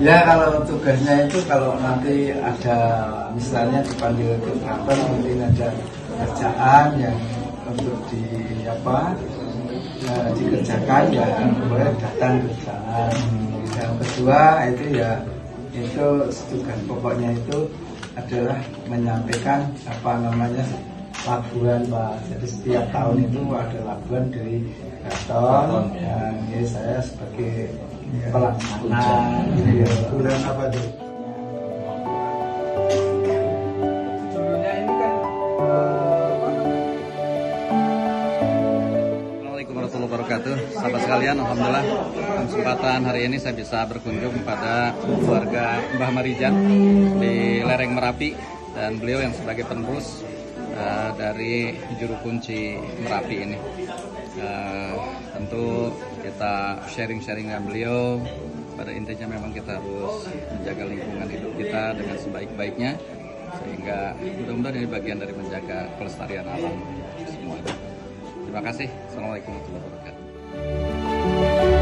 Ya kalau tugasnya itu kalau nanti ada misalnya dipanggil ke kantor mungkin ada kerjaan yang untuk dikerjakan ya boleh datang ke sana. Yang kedua itu ya itu tugas pokoknya itu adalah menyampaikan labuan Pak. Jadi setiap tahun itu ada labuan dari Keraton dan ya, saya sebagai pelaksana. Bulan apa tuh? Assalamualaikum warahmatullahi wabarakatuh. Sahabat sekalian, alhamdulillah kesempatan hari ini saya bisa berkunjung kepada keluarga Mbah Marijan di lereng Merapi dan beliau yang sebagai penerus dari juru kunci Merapi ini. Tentu kita sharing-sharing dengan beliau. Pada intinya memang kita harus menjaga lingkungan hidup kita dengan sebaik-baiknya, sehingga mudah-mudahan ini bagian dari menjaga kelestarian alam semua. Terima kasih. Assalamualaikum warahmatullahi wabarakatuh.